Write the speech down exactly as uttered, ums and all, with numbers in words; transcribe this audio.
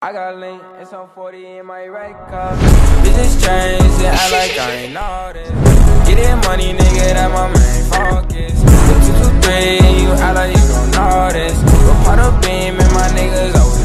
I got a link and some forty in my right cup. Business change and act like I ain't know this. Getting money, nigga, that my main focus. Two, two, three, and you act like you don't know this. Go part of beam and my niggas always